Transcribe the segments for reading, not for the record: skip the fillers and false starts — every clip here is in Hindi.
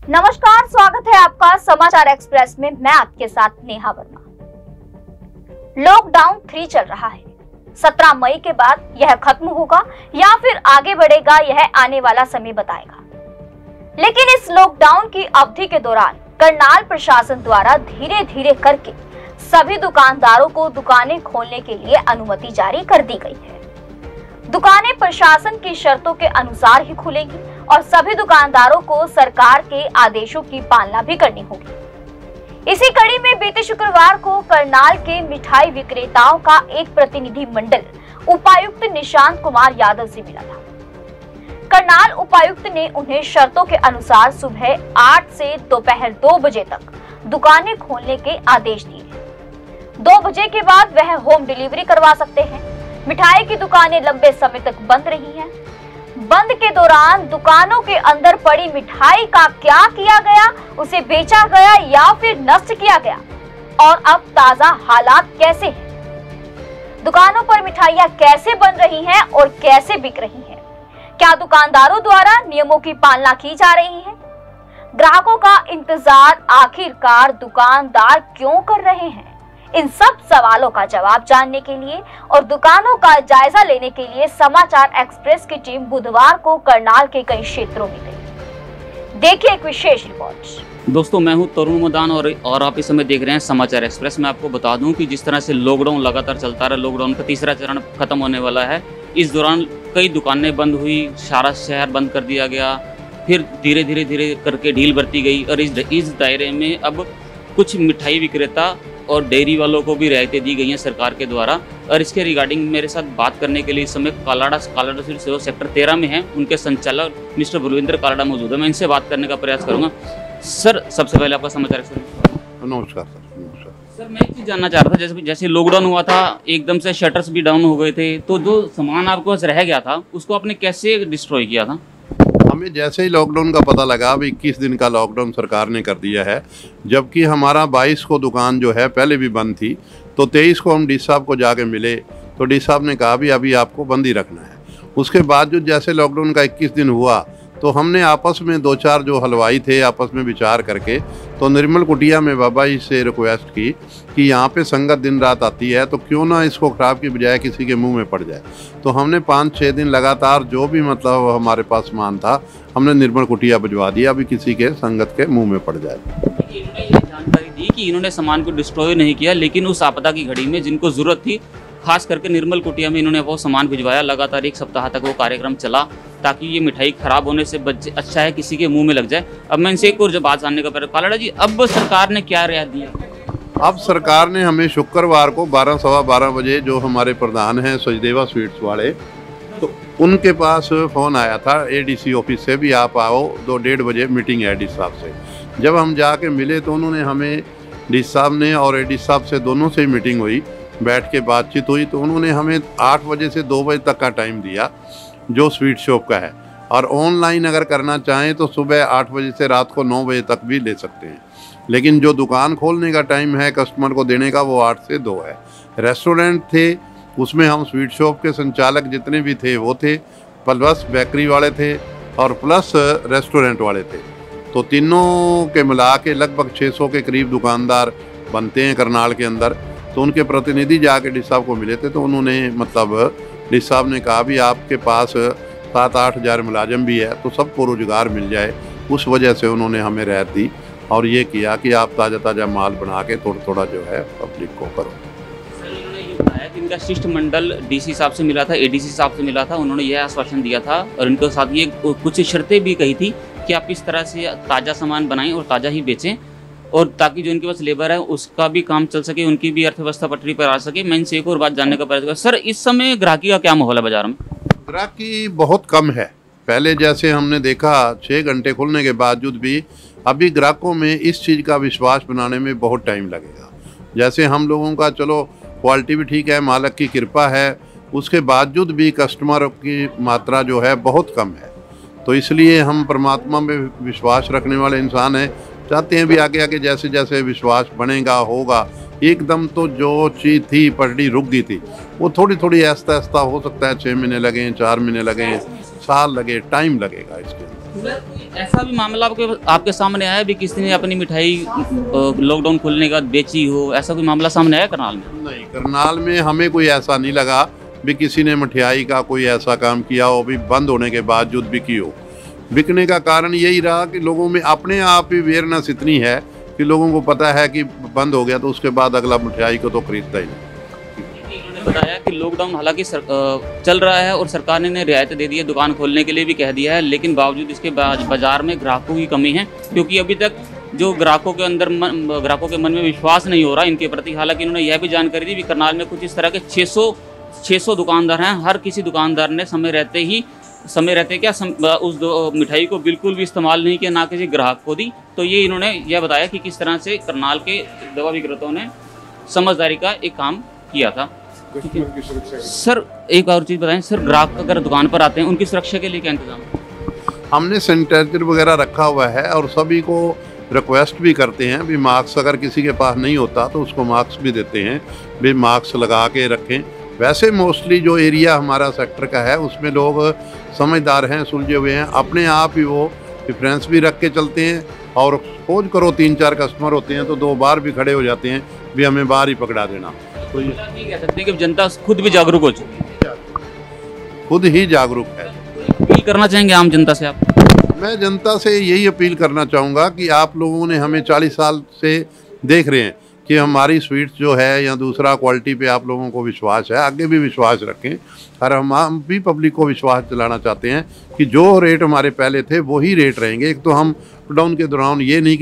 नमस्कार, स्वागत है आपका समाचार एक्सप्रेस में। मैं आपके साथ नेहा वर्मा। लॉकडाउन 3 चल रहा है। 17 मई के बाद यह खत्म होगा या फिर आगे बढ़ेगा, यह आने वाला समय बताएगा। लेकिन इस लॉकडाउन की अवधि के दौरान करनाल प्रशासन द्वारा धीरे धीरे करके सभी दुकानदारों को दुकानें खोलने के लिए अनुमति जारी कर दी गई है। दुकानें प्रशासन की शर्तों के अनुसार ही खुलेंगी और सभी दुकानदारों को सरकार के आदेशों की पालना भी करनी होगी। इसी कड़ी में बीते शुक्रवार को करनाल के मिठाई विक्रेताओं का एक प्रतिनिधि मंडल उपायुक्त निशांत कुमार यादव से मिला था। करनाल उपायुक्त ने उन्हें शर्तों के अनुसार सुबह 8 से दोपहर 2 बजे तक दुकानें खोलने के आदेश दिए। 2 बजे के बाद वह होम डिलीवरी करवा सकते हैं। मिठाई की दुकानें लंबे समय तक बंद रही हैं। बंद के दौरान दुकानों के अंदर पड़ी मिठाई का क्या किया गया, उसे बेचा गया या फिर नष्ट किया गया, और अब ताजा हालात कैसे हैं? दुकानों पर मिठाइयां कैसे बन रही हैं और कैसे बिक रही हैं? क्या दुकानदारों द्वारा नियमों की पालना की जा रही है? ग्राहकों का इंतजार आखिरकार दुकानदार क्यों कर रहे हैं? इन सब सवालों का जवाब जानने के लिए और दुकानों का जायजा लेने के लिए समाचार एक्सप्रेस की टीम बुधवार को करनाल के कई क्षेत्रों में गई। देखिए एक विशेष रिपोर्ट। दोस्तों, मैं हूं तरुण मदान और आप इस समय देख रहे हैं समाचार एक्सप्रेस। मैं आपको बता दूं कि जिस तरह से लॉकडाउन लगातार चलता रहा, लॉकडाउन का तीसरा चरण खत्म होने वाला है। इस दौरान कई दुकानें बंद हुई, सारा शहर बंद कर दिया गया, फिर धीरे धीरे करके ढील बरती गई और इस दायरे में अब कुछ मिठाई विक्रेता और डेयरी वालों को भी रियायतें दी गई हैं सरकार के द्वारा। और इसके रिगार्डिंग मेरे साथ बात करने के लिए इस समय कालाड़ा सेक्टर 13 में हैं, उनके संचालक मिस्टर बलविंदर कालाड़ा मौजूद है। मैं इनसे बात करने का प्रयास करूंगा। सर, सबसे पहले आपका समाचार। नमस्कार सर। मैं एक चीज़ जानना चाह रहा था, जैसे लॉकडाउन हुआ था, एकदम से शटर्स भी डाउन हो गए थे, तो जो सामान आपके पास रह गया था उसको आपने कैसे डिस्ट्रॉय किया था? हमें जैसे ही लॉकडाउन का पता लगा, अब 21 दिन का लॉकडाउन सरकार ने कर दिया है, जबकि हमारा 22 को दुकान जो है पहले भी बंद थी। तो 23 को हम डी साहब को जाके मिले तो डी साहब ने कहा भी अभी आपको बंद ही रखना है। उसके बाद जो जैसे लॉकडाउन का 21 दिन हुआ तो हमने आपस में 2-4 जो हलवाई थे आपस में विचार करके तो निर्मल कुटिया में बाबा जी से रिक्वेस्ट की कि यहाँ पे संगत दिन रात आती है, तो क्यों ना इसको ख़राब की बजाय किसी के मुंह में पड़ जाए। तो हमने 5-6 दिन लगातार जो भी मतलब हमारे पास सामान था हमने निर्मल कुटिया भिजवा दिया, अभी किसी के संगत के मुँह में पड़ जाए। इन्होंने ये जानकारी दी कि इन्होंने सामान को डिस्ट्रॉय नहीं किया, लेकिन उस आपदा की घड़ी में जिनको ज़रूरत थी, खास करके निर्मल कुटिया में इन्होंने वो सामान भिजवाया। लगातार 1 सप्ताह तक वो कार्यक्रम चला ताकि ये मिठाई खराब होने से बचे, अच्छा है किसी के मुंह में लग जाए। अब मैं इनसे एक और जब बात जानने का प्रयास, कालाड़ा जी, अब सरकार ने क्या रियायत दिया? अब सरकार ने हमें शुक्रवार को 12 सवा 12 बजे जो हमारे प्रधान हैं सचदेवा स्वीट्स वाले, तो उनके पास फ़ोन आया था एडीसी ऑफिस से भी आप आओ, 2-1:30 बजे मीटिंग है डी साहब से। जब हम जाके मिले तो उन्होंने हमें, डी साहब ने और एडी साहब से दोनों से मीटिंग हुई, बैठ के बातचीत हुई, तो उन्होंने हमें 8 बजे से 2 बजे तक का टाइम दिया जो स्वीट शॉप का है। और ऑनलाइन अगर करना चाहें तो सुबह 8 बजे से रात को 9 बजे तक भी ले सकते हैं। लेकिन जो दुकान खोलने का टाइम है कस्टमर को देने का वो 8 से 2 है। रेस्टोरेंट थे, उसमें हम स्वीट शॉप के संचालक जितने भी थे वो थे, प्लस बेकरी वाले थे और प्लस रेस्टोरेंट वाले थे। तो तीनों के मिला के लगभग 600 के करीब दुकानदार बनते हैं करनाल के अंदर। तो उनके प्रतिनिधि जाके डी साहब को मिले थे, तो उन्होंने मतलब डी साहब ने कहा भी आपके पास 7-8 हज़ार मुलाजम भी है तो सबको रोजगार मिल जाए। उस वजह से उन्होंने हमें राहत दी और ये किया कि आप ताज़ा माल बना के थोड़ा जो है पब्लिक को करो। इन्होंने ये बताया कि इनका शिष्टमंडल डीसी साहब से मिला था, एडीसी साहब से मिला था। उन्होंने यह आश्वासन दिया था और इनके साथ ये कुछ शर्तें भी कही थी कि आप इस तरह से ताज़ा सामान बनाएं और ताज़ा ही बेचें, और ताकि जो इनके पास लेबर है उसका भी काम चल सके, उनकी भी अर्थव्यवस्था पटरी पर आ सके। मैं इनसे एक और बात जानने का प्रयास करूँ। सर, इस समय ग्राहकी का क्या माहौल है बाजार में? ग्राहकी बहुत कम है। पहले जैसे हमने देखा 6 घंटे खुलने के बावजूद भी अभी ग्राहकों में इस चीज़ का विश्वास बनाने में बहुत टाइम लगेगा। जैसे हम लोगों का चलो क्वालिटी भी ठीक है, मालिक की कृपा है, उसके बावजूद भी कस्टमर की मात्रा जो है बहुत कम है। तो इसलिए हम परमात्मा में विश्वास रखने वाले इंसान हैं, चाहते हैं भी आगे आगे जैसे जैसे विश्वास बनेगा होगा। एकदम तो जो चीज़ थी पटड़ी रुक गई थी, वो थोड़ी थोड़ी आहिस्ता आहिस्ता हो सकता है 6 महीने लगें, 4 महीने लगें, साल लगे, टाइम लगेगा इसके अंदर। ऐसा भी मामला आपके सामने आया भी किसी ने अपनी मिठाई लॉकडाउन खुलने के बाद बेची हो, ऐसा कोई मामला सामने आया करनाल में? नहीं, करनाल में हमें कोई ऐसा नहीं लगा भी किसी ने मिठाई का कोई ऐसा काम किया हो भी बंद होने के बावजूद बिकी हो। बिकने का कारण यही रहा कि लोगों में अपने आप ही अवेयरनेस इतनी है कि लोगों को पता है कि बंद हो गया तो उसके बाद अगला मिठाई को तो खरीदता ही नहीं। उन्होंने बताया कि लॉकडाउन हालांकि चल रहा है और सरकार ने रियायत दे दी है, दुकान खोलने के लिए भी कह दिया है, लेकिन बावजूद इसके बाजार में ग्राहकों की कमी है, क्योंकि अभी तक जो ग्राहकों के मन में विश्वास नहीं हो रहा इनके प्रति। हालांकि इन्होंने यह भी जानकारी दी कि करनाल में कुछ इस तरह के 600 दुकानदार हैं। हर किसी दुकानदार ने समय रहते क्या उस मिठाई को बिल्कुल भी इस्तेमाल नहीं किया, ना किसी ग्राहक को दी। तो ये इन्होंने यह बताया कि किस तरह से करनाल के दवा विक्रेताओं ने समझदारी का एक काम किया था। सर एक और चीज़ बताएं सर, ग्राहक अगर दुकान पर आते हैं उनकी सुरक्षा के लिए क्या इंतजाम है? हमने सैनिटाइजर वगैरह रखा हुआ है और सभी को रिक्वेस्ट भी करते हैं भी मास्क अगर किसी के पास नहीं होता तो उसको मास्क भी देते हैं भी मास्क लगा के रखें। वैसे मोस्टली जो एरिया हमारा सेक्टर का है उसमें लोग समझदार हैं, सुलझे हुए हैं, अपने आप ही वो डिफरेंस भी रख के चलते हैं। और खोज करो 3-4 कस्टमर होते हैं तो 2 बार भी खड़े हो जाते हैं भी हमें बाहर ही पकड़ा देना। तो ये कह सकते हैं कि जनता खुद भी जागरूक हो चुकी है, खुद ही जागरूक है। अपील करना चाहेंगे आम जनता से आप? मैं जनता से यही अपील करना चाहूँगा कि आप लोगों ने हमें 40 साल से देख रहे हैं कि हमारी स्वीट्स जो है या दूसरा क्वालिटी पे आप लोगों को विश्वास है, आगे भी विश्वास रखें। और हम भी पब्लिक को विश्वास दिलाना चाहते हैं कि जो रेट हमारे पहले थे वही रेट रहेंगे। एक तो हम लॉकडाउन के दौरान ये नहीं कि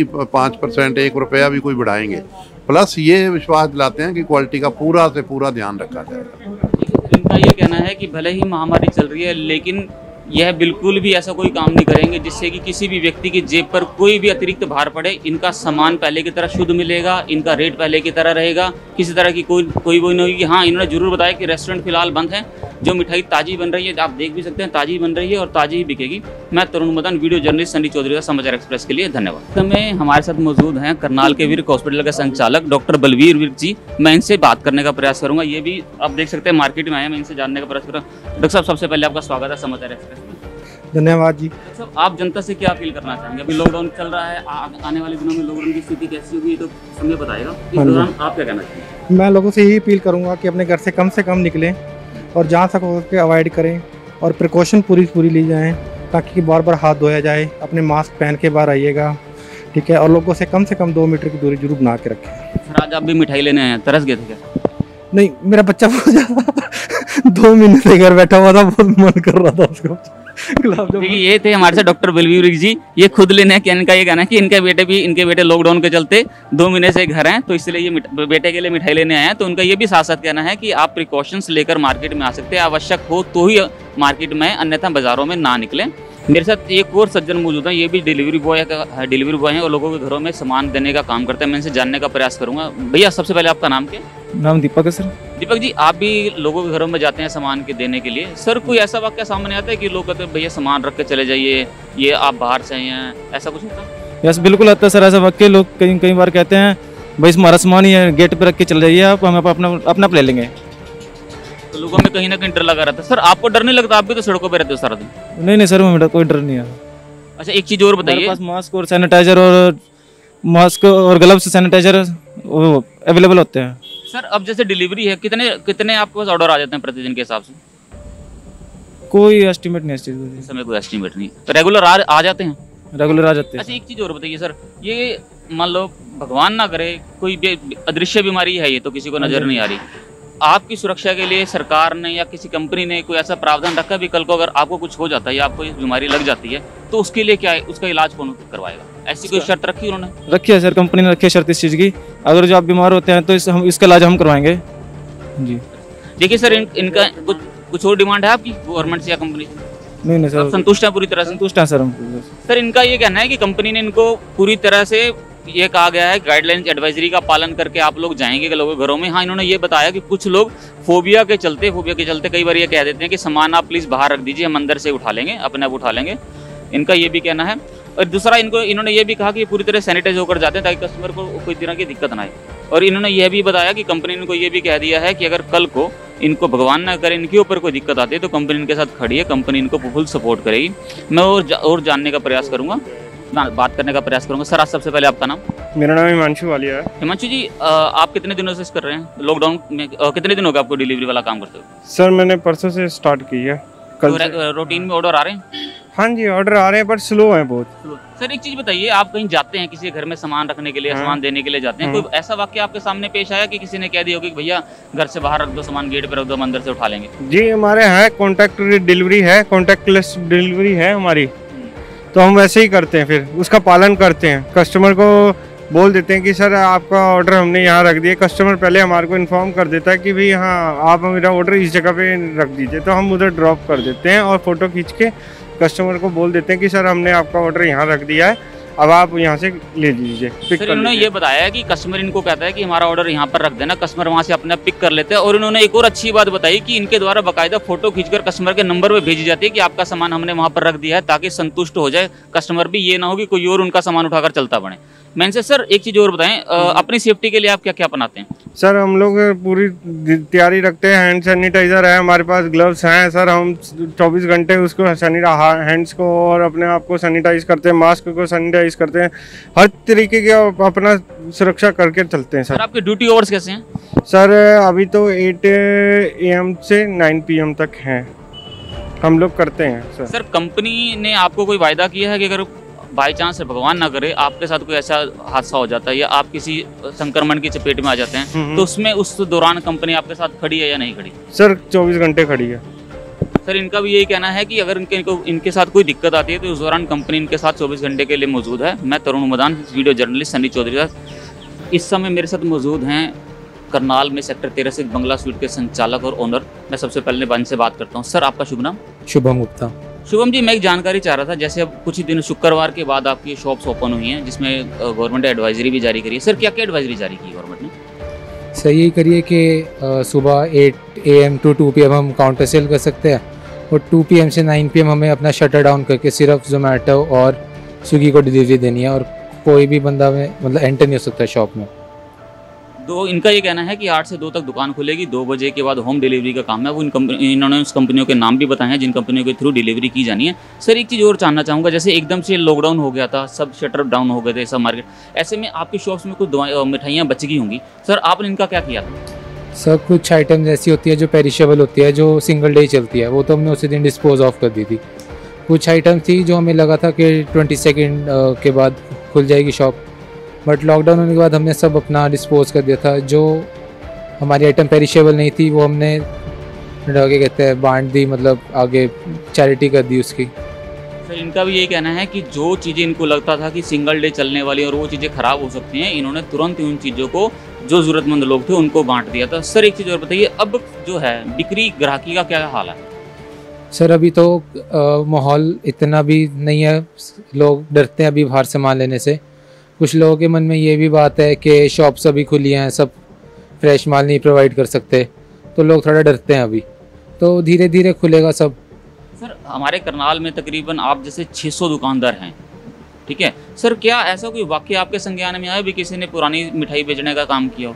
5% 1 रुपया भी कोई बढ़ाएंगे, प्लस ये विश्वास दिलाते हैं कि क्वालिटी का पूरा से पूरा ध्यान रखा जाएगा। इनका ये कहना है कि भले ही महामारी चल रही है लेकिन यह बिल्कुल भी ऐसा कोई काम नहीं करेंगे जिससे कि किसी भी व्यक्ति की जेब पर कोई भी अतिरिक्त भार पड़े। इनका सामान पहले की तरह शुद्ध मिलेगा, इनका रेट पहले की तरह रहेगा, किसी तरह की कोई नहीं होगी। हाँ, इन्होंने जरूर बताया कि रेस्टोरेंट फिलहाल बंद है, जो मिठाई ताज़ी बन रही है आप देख भी सकते हैं, ताज़ी बन रही है और ताज़ी ही बिकेगी। मैं तरुण मदन, वीडियो जर्नलिस्ट सनी चौधरी का समाचार एक्सप्रेस के लिए धन्यवाद। में हमारे साथ मौजूद हैं करनाल के विर्क हॉस्पिटल के संचालक डॉक्टर बलवीर विर्क जी। मैं इनसे बात करने का प्रयास करूँगा, ये भी आप देख सकते हैं मार्केट में आए, मैं इनसे जानने का प्रयास करूँगा। डॉक्टर साहब, सबसे पहले आपका स्वागत है समाचार एक्सप्रेस में। धन्यवाद जी। सब आप जनता से क्या अपील करना चाहेंगे? अभी लॉकडाउन चल रहा है, आने वाले दिनों में लॉकडाउन की स्थिति कैसी होगी तो समय बताएगा। इस दौरान आप क्या कहना चाहेंगे? मैं लोगों से यही अपील करूंगा कि अपने घर से कम निकलें और जहाँ तक हो सके अवॉइड करें और प्रिकॉशन पूरी ली जाएं ताकि बार बार हाथ धोया जाए। अपने मास्क पहन के बाहर आइएगा, ठीक है, और लोगों से कम 2 मीटर की दूरी जरूर बना के रखें। सर, आज आप भी मिठाई लेने आए हैं, तरस गए थे क्या? नहीं, मेरा बच्चा बहुत ज़्यादा 2 महीने से घर बैठा हुआ था, बहुत मन कर रहा था उसको गुलाब जामुन। देखिए, ये थे हमारे साथ डॉक्टर बलवीर विर्क जी। ये खुद लेने के इनका ये कहना है कि इनके बेटे लॉकडाउन के चलते 2 महीने से घर हैं, तो इसलिए ये बेटे के लिए मिठाई लेने आए हैं। तो उनका ये भी साथ साथ कहना है कि आप प्रिकॉशंस लेकर मार्केट में आ सकते हैं, आवश्यक हो तो ही मार्केट में, अन्यथा बाजारों में ना निकलें। मेरे साथ एक और सज्जन मौजूद हैं, ये भी डिलीवरी बॉय हैं और लोगों के घरों में सामान देने का काम करते हैं। मैं इनसे जानने का प्रयास करूंगा। भैया, सबसे पहले आपका नाम क्या? नाम दीपक है सर। दीपक जी, आप भी लोगों के घरों में जाते हैं सामान के देने के लिए। सर, कोई ऐसा वाक्य सामने आता है कि लोग कहते हैं भैया सामान रख के चले जाइए, ये आप बाहर से हैं, ऐसा कुछ होता है? यस, बिल्कुल आता है सर ऐसा वाक्य। लोग कई बार कहते हैं भाई हमारा सामान ही है, गेट पे रख के चले जाइए आप, हम अपना ले लेंगे। तो लोगों में कहीं ना कहीं डर लगा रहता है। सर, आपको डर नहीं लगता? आप भी तो सड़कों पर रहते हो सारा दिन। नहीं सर, मेरा कोई डर नहीं है। अच्छा, एक चीज़ और बताइए। पास मास्क और ग्लव्स सैनिटाइजर अवेलेबल होते हैं। सर, अब जैसे डिलीवरी है, कितने आपके पास ऑर्डर आ जाते हैं प्रतिदिन के हिसाब से? कोई एस्टिमेट नहीं, इस चीज़ का इस समय कोई एस्टिमेट नहीं। तो रेगुलर आ जाते हैं? रेगुलर आ जाते हैं। अच्छा, एक चीज़ और बताइए सर, ये मान लो भगवान ना करे कोई अदृश्य बीमारी है, ये तो किसी को नजर नहीं आ रही, आपकी सुरक्षा के लिए सरकार ने या किसी कंपनी ने कोई ऐसा प्रावधान रखा भी कल को अगर आपको कुछ हो जाता है या आपको ये बीमारी लग जाती है तो उसके लिए क्या है, उसका इलाज कौन करवाएगा? ऐसी कोई शर्त रखी उन्होंने? रखी है सर, कंपनी ने रखी है शर्त इस चीज़ की, अगर जो आप बीमार होते हैं तो इसका इलाज हम करवाएंगे जी। देखिए सर, इनका कुछ और डिमांड है आपकी गवर्नमेंट से या कंपनी से? नहीं सर, संतुष्ट है पूरी तरह से? संतुष्ट है सर हम। सर, इनका ये कहना है कि कंपनी ने इनको पूरी तरह से ये कहा गया है गाइडलाइंस एडवाइजरी का पालन करके आप लोग जाएंगे लोगों के घरों में। हाँ, इन्होंने ये बताया कि कुछ लोग फोबिया के चलते कई बार ये कह देते हैं कि सामान आप प्लीज़ बाहर रख दीजिए, हम अंदर से उठा लेंगे, अपने आप उठा लेंगे। इनका ये भी कहना है। और दूसरा, इन्होंने ये भी कहा कि पूरी तरह सैनिटाइज होकर जाते हैं ताकि कस्टमर को कोई तरह की दिक्कत ना आए। और इन्होंने यह भी बताया कि कंपनी ने इनको ये भी कह दिया है कि अगर कल को इनको भगवान ना करे इनके ऊपर कोई दिक्कत आती है तो कंपनी इनके साथ खड़ी है, कंपनी इनको फुल सपोर्ट करेगी। मैं और जानने का प्रयास करूँगा, बात करने का प्रयास करूँगा। सर आज सबसे पहले आपका नाम? मेरा नाम हिमांशु वालिया है। हिमांशु जी, आप कितने दिनों से कर रहे हैं लॉकडाउन में? कितने दिन हो गए आपको डिलीवरी वाला काम करते हुए? सर मैंने परसों से स्टार्ट की है। कल तो रूटीन में ऑर्डर आ रहे हैं? हाँ जी, ऑर्डर आ रहे हैं पर स्लो है बहुत। सर एक चीज बताइए, आप कहीं जाते हैं किसी घर में सामान रखने के लिए, सामान देने के लिए जाते हैं, कोई ऐसा वाक्य आपके सामने पेश आया कि किसी ने कह दिया हो कि भैया घर से बाहर रख दो सामान, गेट पर रख दो, हम अंदर से उठा लेंगे? जी हमारे है कॉन्टैक्ट डिलीवरी है, कॉन्टैक्टलेस डिलीवरी है हमारी, तो हम वैसे ही करते हैं, फिर उसका पालन करते हैं। कस्टमर को बोल देते हैं कि सर आपका ऑर्डर हमने यहाँ रख दिया। कस्टमर पहले हमारे को इन्फॉर्म कर देता है कि भाई हाँ आप मेरा ऑर्डर इस जगह पे रख दीजिए, तो हम उधर ड्रॉप कर देते हैं और फ़ोटो खींच के कस्टमर को बोल देते हैं कि सर हमने आपका ऑर्डर यहाँ रख दिया है, अब आप यहाँ से ले लीजिए। सर इन्होंने ये बताया है कि कस्टमर इनको कहता है कि हमारा ऑर्डर यहाँ पर रख देना, कस्टमर वहाँ से अपने आप पिक कर लेते हैं। और इन्होंने एक और अच्छी बात बताई कि इनके द्वारा बाकायदा फोटो खींचकर कस्टमर के नंबर पे भेजी जाती है कि आपका सामान हमने वहाँ पर रख दिया है, ताकि संतुष्ट हो जाए कस्टमर भी, ये ना हो कि कोई और उनका सामान उठाकर चलता पड़े। मैंने से सर एक चीज़ और बताएं, अपनी सेफ्टी के लिए आप क्या क्या अपनाते हैं? सर हम लोग पूरी तैयारी रखते हैं। हैंड सैनिटाइज़र है हमारे पास, ग्लव्स हैं सर, हम 24 घंटे उसको हैंड्स को और अपने आप को सैनिटाइज करते हैं, मास्क को सैनिटाइज करते हैं, हर तरीके के अपना सुरक्षा करके चलते हैं सर। आपके ड्यूटी आवर्स कैसे हैं? सर अभी तो 8 AM से 9 PM तक हैं, हम लोग करते हैं सर। कंपनी ने आपको कोई वायदा किया है कि अगर बाई चांस भगवान ना करे आपके साथ कोई ऐसा हादसा हो जाता है या आप किसी संक्रमण की चपेट में आ जाते हैं तो उसमें उस दौरान कंपनी आपके साथ खड़ी है या नहीं खड़ी? सर 24 घंटे खड़ी है। सर इनका भी यही कहना है कि अगर इनके साथ कोई दिक्कत आती है तो उस दौरान कंपनी इनके साथ 24 घंटे के लिए मौजूद है। मैं तरुण मदान, वीडियो जर्नलिस्ट सनी चौधरी। इस समय मेरे साथ मौजूद हैं करनाल में सेक्टर 13 से बंगला स्वीट के संचालक और ओनर। मैं सबसे पहले बंद से बात करता हूँ। सर आपका शुभ नाम? शुभम गुप्ता। शुभम जी, मैं एक जानकारी चाह रहा था, जैसे अब कुछ ही दिन शुक्रवार के बाद आपकी शॉप्स ओपन हुई हैं जिसमें गवर्नमेंट ने एडवाइजरी भी जारी करी है। सर क्या क्या एडवाइजरी जारी की गवर्नमेंट ने? सर यही करिए कि सुबह 8 AM to 2 PM हम काउंटर सेल कर सकते हैं और 2 PM से 9 PM हमें अपना शटर डाउन करके सिर्फ जोमेटो और स्विगी को डिलीवरी देनी है और कोई भी बंदा में मतलब एंटर नहीं हो सकता शॉप में। तो इनका ये कहना है कि 8 से 2 तक दुकान खुलेगी, 2 बजे के बाद होम डिलीवरी का काम है। वो इन्होंने उस कंपनियों के नाम भी बताए हैं जिन कंपनियों के थ्रू डिलीवरी की जानी है। सर एक चीज़ और जानना चाहूँगा, जैसे एकदम से लॉकडाउन हो गया था, सब शटर डाउन हो गए थे, सब मार्केट, ऐसे में आपकी शॉप्स में कुछ मिठाइयाँ बच गई होंगी, सर आपने इनका क्या किया था? सर कुछ आइटम्स ऐसी होती है जो पेरिशेबल होती है, जो सिंगल डे चलती है, वो तो हमने उसी दिन डिस्पोज ऑफ कर दी थी। कुछ आइटम थी जो हमें लगा था कि 22 के बाद खुल जाएगी शॉप, बट लॉकडाउन होने के बाद हमने सब अपना डिस्पोज कर दिया था। जो हमारी आइटम पेरिशेबल नहीं थी वो हमने क्या कहते हैं बांट दी, मतलब आगे चैरिटी कर दी उसकी। सर इनका भी यही कहना है कि जो चीज़ें इनको लगता था कि सिंगल डे चलने वाली और वो चीज़ें ख़राब हो सकती हैं, इन्होंने तुरंत उन चीज़ों को जो ज़रूरतमंद लोग थे उनको बांट दिया था। सर एक चीज़ और बताइए, अब जो है बिक्री ग्राहकी का क्या हाल है? सर अभी तो माहौल इतना भी नहीं है, लोग डरते हैं अभी बाहर सामान लेने से। कुछ लोगों के मन में ये भी बात है कि शॉप्स अभी खुली हैं, सब फ्रेश माल नहीं प्रोवाइड कर सकते, तो लोग थोड़ा डरते हैं अभी, तो धीरे धीरे खुलेगा सब। सर हमारे करनाल में तकरीबन आप जैसे 600 दुकानदार हैं, ठीक है सर, क्या ऐसा कोई वाक्य आपके संज्ञान में आया भी किसी ने पुरानी मिठाई बेचने का काम किया हो?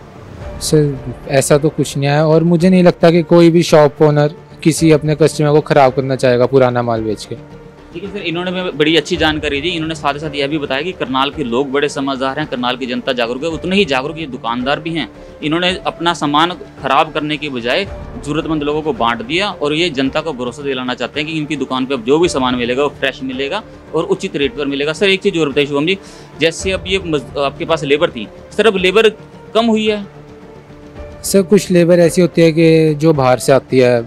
सर ऐसा तो कुछ नहीं आया और मुझे नहीं लगता कि कोई भी शॉप ओनर किसी अपने कस्टमर को ख़राब करना चाहेगा पुराना माल बेच के। ठीक है सर, इन्होंने बड़ी अच्छी जानकारी दी। इन्होंने साथ ही साथ यह भी बताया कि करनाल के लोग बड़े समझदार हैं, करनाल की जनता जागरूक है, उतने ही जागरूक ये दुकानदार भी हैं। इन्होंने अपना सामान खराब करने की बजाय ज़रूरतमंद लोगों को बांट दिया और ये जनता को भरोसा दिलाना चाहते हैं कि इनकी दुकान पे अब जो भी सामान मिलेगा वो फ्रेश मिलेगा और उचित रेट पर मिलेगा। सर एक चीज़ और बताइए शुभम जी, जैसे अब ये आपके पास लेबर थी, सर अब लेबर कम हुई है? सर कुछ लेबर ऐसी होती है कि जो बाहर से आती है,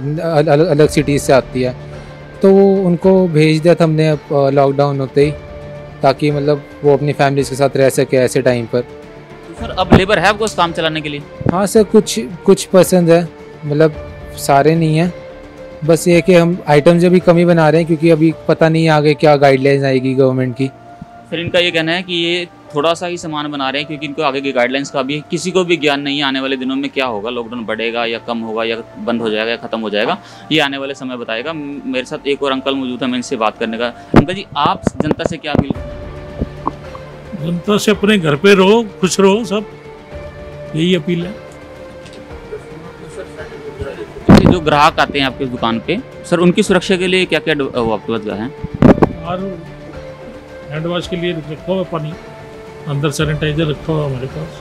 अलग सिटीज़ से आती है, तो उनको भेज दिया था हमने लॉकडाउन होते ही, ताकि मतलब वो अपनी फैमिलीज के साथ रह सके ऐसे टाइम पर। तो सर अब लेबर है आपको उस काम चलाने के लिए? हाँ सर कुछ पसंद है, मतलब सारे नहीं हैं, बस ये कि हम आइटम्स अभी कम ही बना रहे हैं क्योंकि अभी पता नहीं आगे क्या गाइडलाइंस आएगी गवर्नमेंट की। सर इनका ये कहना है कि ये थोड़ा सा ही सामान बना रहे हैं क्योंकि इनको आगे की गाइडलाइंस का भी किसी को भी ज्ञान नहीं है आने वाले दिनों में क्या होगा, लॉकडाउन बढ़ेगा या कम होगा या बंद हो जाएगा या ख़त्म हो जाएगा, ये आने वाले समय बताएगा। मेरे साथ एक और अंकल मौजूद है, मैं इनसे बात करने का। अंकल जी आप जनता से क्या अपील? जनता से अपने घर पे रहो, खुश रहो, सब यही अपील है। जो ग्राहक आते हैं आपकी दुकान पे सर, उनकी सुरक्षा के लिए क्या क्या वो आपके पास है? और हैंड वॉश के लिए रखा हुआ पानी, अंदर सैनिटाइजर रखा हुआ हमारे पास।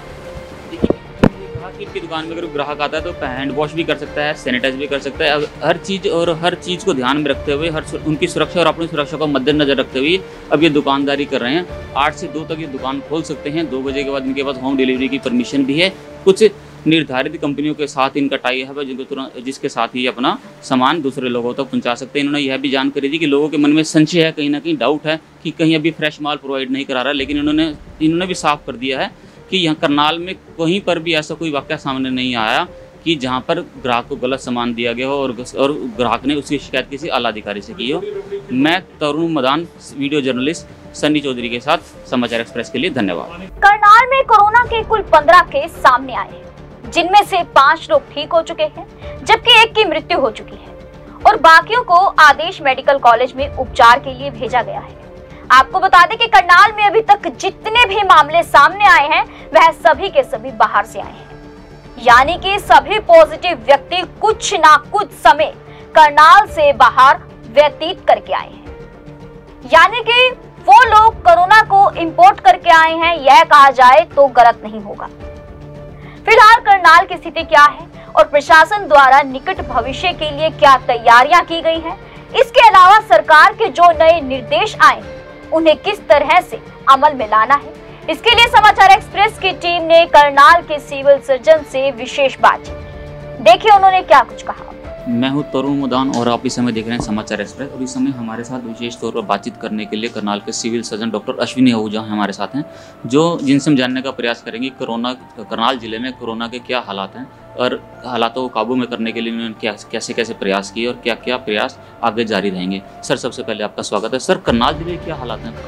की दुकान में अगर ग्राहक आता है तो हैंड वॉश भी कर सकता है, सैनिटाइज भी कर सकता है। हर चीज़ को ध्यान में रखते हुए, उनकी सुरक्षा और अपनी सुरक्षा को मद्देनजर रखते हुए अब ये दुकानदारी कर रहे हैं। 8 से 2 तक ये दुकान खोल सकते हैं। 2 बजे के बाद इनके पास होम डिलीवरी की परमिशन भी है। कुछ निर्धारित कंपनियों के साथ इनका टाई है जिसके साथ ही अपना सामान दूसरे लोगों तक पहुंचा सकते हैं। इन्होंने यह भी जानकारी दी कि लोगों के मन में संशय है, कहीं ना कहीं डाउट है कि कहीं अभी फ्रेश माल प्रोवाइड नहीं करा रहा, लेकिन इन्होंने भी साफ कर दिया है कि यहाँ करनाल में कहीं पर भी ऐसा कोई वाक़या सामने नहीं आया कि जहाँ पर ग्राहक को गलत सामान दिया गया हो और ग्राहक ने उसकी शिकायत किसी आला अधिकारी से की हो। मैं तरुण मदान, वीडियो जर्नलिस्ट सन्नी चौधरी के साथ समाचार एक्सप्रेस के लिए धन्यवाद। करनाल में कोरोना के कुल 15 केस सामने आए हैं, जिनमें से 5 लोग ठीक हो चुके हैं, जबकि 1 की मृत्यु हो चुकी है और बाकियों को आदेश मेडिकल कॉलेज में उपचार के लिए भेजा गया है। आपको बता दें कि करनाल में अभी तक जितने भी मामले सामने आए हैं वह सभी के सभी बाहर से आए हैं, यानी कि सभी पॉजिटिव व्यक्ति कुछ ना कुछ समय करनाल से बाहर व्यतीत करके आए हैं, यानी कि वो लोग कोरोना को इंपोर्ट करके आए हैं, यह कहा जाए तो गलत नहीं होगा। फिलहाल करनाल की स्थिति क्या है और प्रशासन द्वारा निकट भविष्य के लिए क्या तैयारियां की गई हैं, इसके अलावा सरकार के जो नए निर्देश आए उन्हें किस तरह से अमल में लाना है, इसके लिए समाचार एक्सप्रेस की टीम ने करनाल के सिविल सर्जन से विशेष बातचीत की। देखिए उन्होंने क्या कुछ कहा। मैं हूं तरुण मदान और आप इस समय देख रहे हैं समाचार एक्सप्रेस और इस समय हमारे साथ विशेष तौर पर बातचीत करने के लिए करनाल के civil surgeon doctor Ashwini Ahuja हमारे साथ हैं, जिनसे हम जानने का प्रयास करेंगे करनाल जिले में कोरोना के क्या हालात हैं और हालातों को काबू में करने के लिए उन्होंने कैसे कैसे प्रयास किए और क्या क्या प्रयास आगे जारी रहेंगे। सर, सबसे पहले आपका स्वागत है। सर, करनाल जिले के क्या हालात हैं?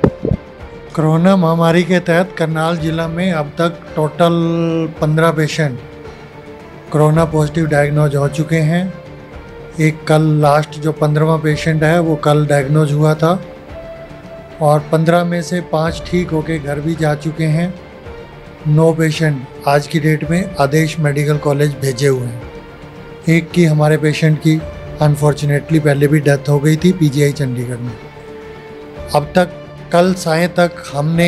कोरोना महामारी के तहत करनाल जिला में अब तक total 15 patient corona positive diagnose हो चुके हैं। एक कल लास्ट जो 15वां पेशेंट है वो कल डायग्नोज हुआ था और 15 में से 5 ठीक होके घर भी जा चुके हैं। 9 पेशेंट आज की डेट में आदेश मेडिकल कॉलेज भेजे हुए हैं। एक की हमारे पेशेंट की अनफॉर्चुनेटली पहले भी डेथ हो गई थी पीजीआई चंडीगढ़ में। अब तक कल साय तक हमने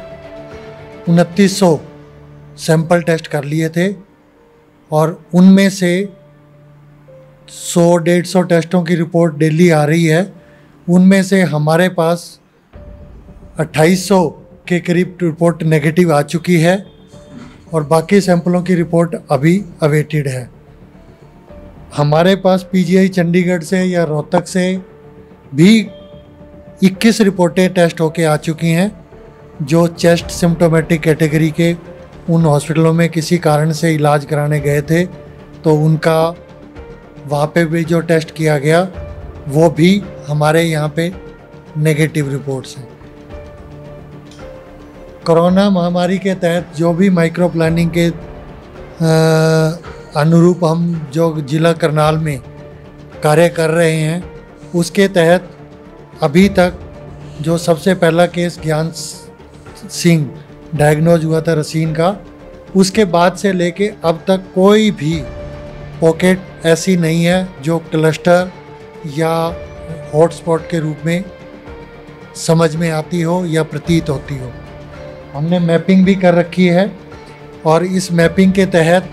2900 सैंपल टेस्ट कर लिए थे और उनमें से 100-150 टेस्टों की रिपोर्ट डेली आ रही है। उनमें से हमारे पास 2800 के करीब रिपोर्ट नेगेटिव आ चुकी है और बाकी सैंपलों की रिपोर्ट अभी अवेटेड है। हमारे पास पीजीआई चंडीगढ़ से या रोहतक से भी 21 रिपोर्टें टेस्ट होके आ चुकी हैं, जो चेस्ट सिम्टोमेटिक कैटेगरी के उन हॉस्पिटलों में किसी कारण से इलाज कराने गए थे तो उनका वहाँ पे भी जो टेस्ट किया गया वो भी हमारे यहाँ पे नेगेटिव रिपोर्ट्स हैं। कोरोना महामारी के तहत जो भी माइक्रो प्लानिंग के अनुरूप हम जो जिला करनाल में कार्य कर रहे हैं उसके तहत अभी तक जो सबसे पहला केस ज्ञान सिंह डायग्नोज हुआ था रसीन का, उसके बाद से लेके अब तक कोई भी पॉकेट ऐसी नहीं है जो क्लस्टर या हॉटस्पॉट के रूप में समझ में आती हो या प्रतीत होती हो। हमने मैपिंग भी कर रखी है और इस मैपिंग के तहत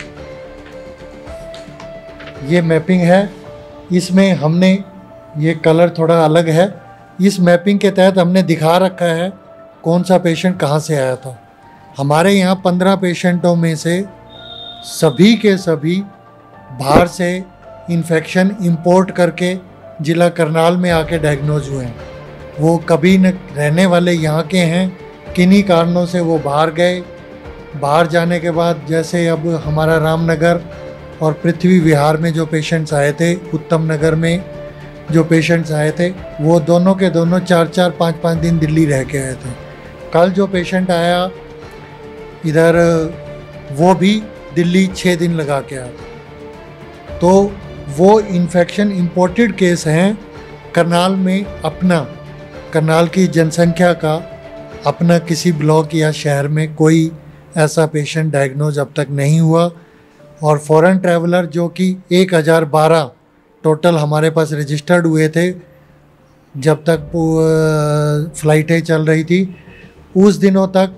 ये मैपिंग है, इसमें हमने ये कलर थोड़ा अलग है। इस मैपिंग के तहत हमने दिखा रखा है कौन सा पेशेंट कहाँ से आया था। हमारे यहाँ 15 पेशेंटों में से सभी के सभी बाहर से इन्फेक्शन इंपोर्ट करके जिला करनाल में आके डायग्नोज हुए हैं। वो कभी न रहने वाले यहाँ के हैं, किन्हीं कारणों से वो बाहर गए। बाहर जाने के बाद जैसे अब हमारा रामनगर और पृथ्वी विहार में जो पेशेंट्स आए थे, उत्तम नगर में जो पेशेंट्स आए थे, वो दोनों के दोनों 4-4, 5-5 दिन दिल्ली रह के आए थे। कल जो पेशेंट आया इधर वो भी दिल्ली 6 दिन लगा के आया। तो वो इन्फेक्शन इंपोर्टेड केस हैं। करनाल में अपना, करनाल की जनसंख्या का अपना किसी ब्लॉक या शहर में कोई ऐसा पेशेंट डायग्नोज अब तक नहीं हुआ और फॉरेन ट्रैवलर जो कि 1012 टोटल हमारे पास रजिस्टर्ड हुए थे जब तक फ़्लाइटें चल रही थी। उस दिनों तक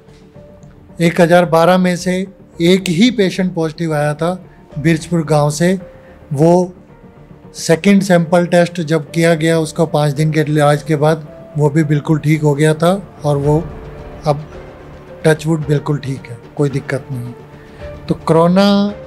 1012 में से एक ही पेशेंट पॉजिटिव आया था बिरजपुर गांव से। वो सेकंड सैंपल टेस्ट जब किया गया उसको 5 दिन के इलाज के बाद वो भी बिल्कुल ठीक हो गया था और वो अब टचवुड बिल्कुल ठीक है, कोई दिक्कत नहीं। तो कोरोना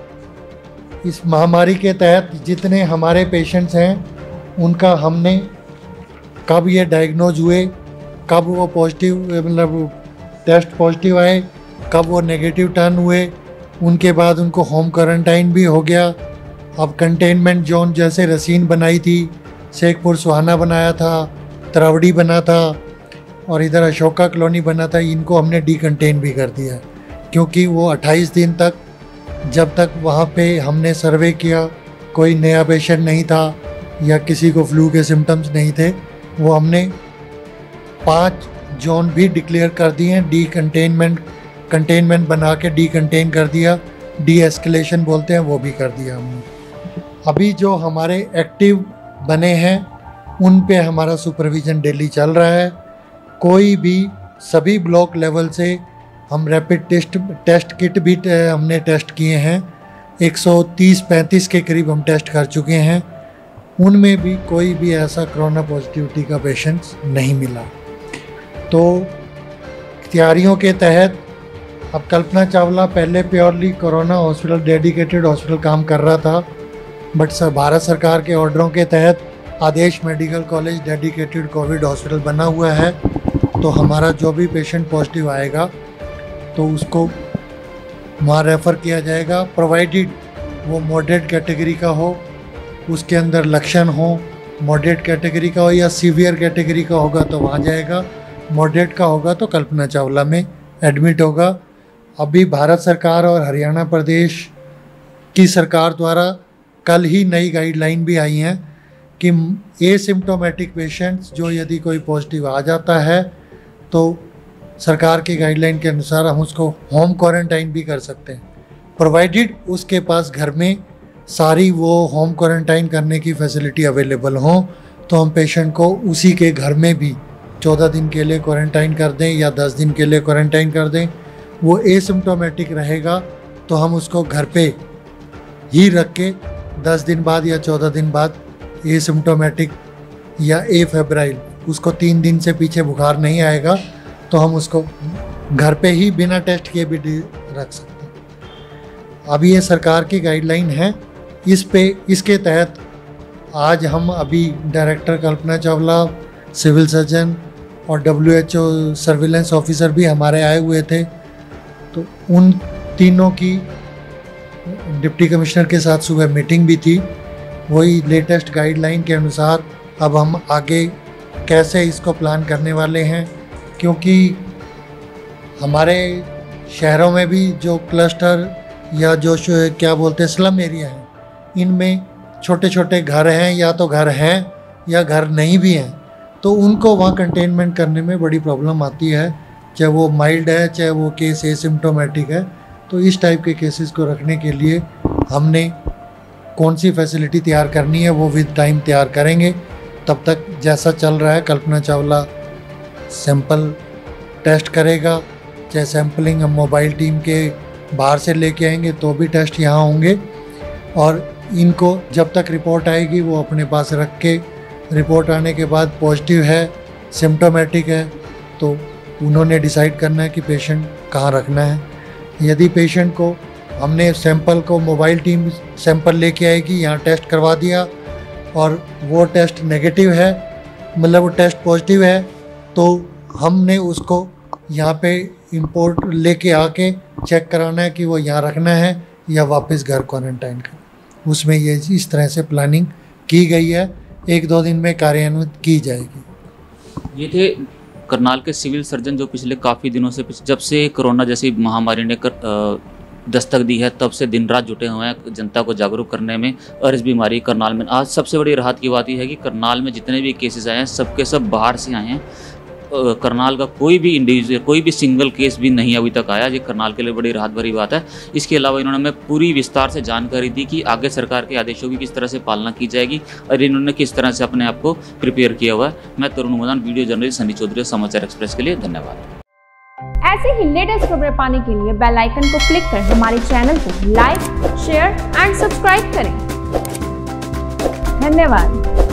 इस महामारी के तहत जितने हमारे पेशेंट्स हैं उनका हमने कब ये डायग्नोज हुए, कब वो पॉजिटिव मतलब टेस्ट पॉजिटिव आए, कब वो नेगेटिव टर्न हुए, उनके बाद उनको होम क्वारंटाइन भी हो गया। अब कंटेनमेंट जोन जैसे रसीन बनाई थी, शेखपुर सुहाना बनाया था, तरावड़ी बना था और इधर अशोका कॉलोनी बना था, इनको हमने डीकंटेन भी कर दिया क्योंकि वो 28 दिन तक जब तक वहाँ पे हमने सर्वे किया कोई नया पेशेंट नहीं था या किसी को फ्लू के सिम्टम्स नहीं थे, वो हमने 5 जोन भी डिक्लेयर कर दिए हैं। कंटेनमेंट बना के डीकंटेन कर दिया, डी एस्केलेशन बोलते हैं, वो भी कर दिया हमने। अभी जो हमारे एक्टिव बने हैं उन पे हमारा सुपरविज़न डेली चल रहा है। कोई भी सभी ब्लॉक लेवल से हम रैपिड टेस्ट किट भी हमने टेस्ट किए हैं, 130-35 के करीब हम टेस्ट कर चुके हैं। उनमें भी कोई भी ऐसा कोरोना पॉजिटिविटी का पेशेंट्स नहीं मिला। तो तैयारियों के तहत अब कल्पना चावला पहले purely corona hospital dedicated hospital काम कर रहा था, बट भारत सरकार के ऑर्डरों के तहत आदेश medical college dedicated covid hospital बना हुआ है। तो हमारा जो भी पेशेंट पॉजिटिव आएगा तो उसको वहाँ रेफ़र किया जाएगा, प्रोवाइडेड वो मॉडरेट कैटेगरी का हो, उसके अंदर लक्षण हो, मॉडरेट कैटेगरी का हो या सीवियर कैटेगरी का होगा तो वहाँ जाएगा, मॉडरेट का होगा तो कल्पना चावला में एडमिट होगा। अभी भारत सरकार और हरियाणा प्रदेश की सरकार द्वारा कल ही नई गाइडलाइन भी आई हैं कि एसिम्प्टोमेटिक पेशेंट्स जो यदि कोई पॉजिटिव आ जाता है तो सरकार की गाइडलाइन के अनुसार हम उसको होम क्वारंटाइन भी कर सकते हैं, प्रोवाइडेड उसके पास घर में सारी वो होम क्वारंटाइन करने की फैसिलिटी अवेलेबल हो। तो हम पेशेंट को उसी के घर में भी 14 दिन के लिए क्वारंटाइन कर दें या 10 दिन के लिए क्वारंटाइन कर दें। वो एसिम्प्टोमेटिक रहेगा तो हम उसको घर पे ही रख के 10 दिन बाद या 14 दिन बाद एसिम्प्टोमेटिक या फेब्राइल, उसको 3 दिन से पीछे बुखार नहीं आएगा तो हम उसको घर पे ही बिना टेस्ट किए भी रख सकते हैं। अभी ये सरकार की गाइडलाइन है, इसके तहत आज हम अभी director Kalpana Chawla, civil surgeon और WHO सर्विलेंस ऑफिसर भी हमारे आए हुए थे। तो उन तीनों की डिप्टी कमिश्नर के साथ सुबह मीटिंग भी थी। वही लेटेस्ट गाइडलाइन के अनुसार अब हम आगे कैसे इसको प्लान करने वाले हैं, क्योंकि हमारे शहरों में भी जो क्लस्टर या जो क्या बोलते हैं स्लम एरिया हैं, इनमें छोटे छोटे घर हैं या तो घर हैं या घर नहीं भी हैं, तो उनको वहाँ कंटेनमेंट करने में बड़ी प्रॉब्लम आती है, चाहे वो माइल्ड है चाहे वो केस एसिम्प्टोमेटिक है। तो इस टाइप के केसेस को रखने के लिए हमने कौन सी फैसिलिटी तैयार करनी है वो विद टाइम तैयार करेंगे। तब तक जैसा चल रहा है कल्पना चावला सैंपल टेस्ट करेगा, चाहे सैंपलिंग हम मोबाइल टीम के बाहर से लेके आएंगे तो भी टेस्ट यहाँ होंगे, और इनको जब तक रिपोर्ट आएगी वो अपने पास रख के रिपोर्ट आने के बाद पॉजिटिव है, सिम्प्टोमेटिक है, तो उन्होंने डिसाइड करना है कि पेशेंट कहाँ रखना है। यदि पेशेंट को हमने सैंपल को मोबाइल टीम सैंपल लेके आएगी, यहाँ टेस्ट करवा दिया और वो टेस्ट नेगेटिव है, मतलब वो टेस्ट पॉजिटिव है, तो हमने उसको यहाँ पे इंपोर्ट लेके आके चेक कराना है कि वो यहाँ रखना है या वापस घर क्वारंटाइन करना। उसमें ये इस तरह से प्लानिंग की गई है, 1-2 दिन में कार्यान्वित की जाएगी। ये थे करनाल के सिविल सर्जन जो पिछले काफ़ी दिनों से जब से कोरोना जैसी महामारी ने दस्तक दी है तब से दिन रात जुटे हुए हैं जनता को जागरूक करने में और इस बीमारी करनाल में। आज सबसे बड़ी राहत की बात यह है कि करनाल में जितने भी केसेस आए हैं सबके सब बाहर से आए हैं। करनाल का कोई भी इंडिविजुअल, कोई भी सिंगल केस भी नहीं अभी तक आया। ये करनाल के लिए बड़ी राहत भरी बात है। इसके अलावा इन्होंने हमें पूरी विस्तार से जानकारी दी कि आगे सरकार के आदेशों की किस तरह से पालना की जाएगी और इन्होंने किस तरह से अपने आप को प्रिपेयर किया हुआ है। मैं Tarun Madan, video journalist Sunny Chaudhary, Samachar Express के लिए धन्यवाद। ऐसे ही लेटेस्ट खबरें पाने के लिए बेल आइकन को क्लिक कर हमारे चैनल को लाइक, शेयर एंड सब्सक्राइब करें। धन्यवाद।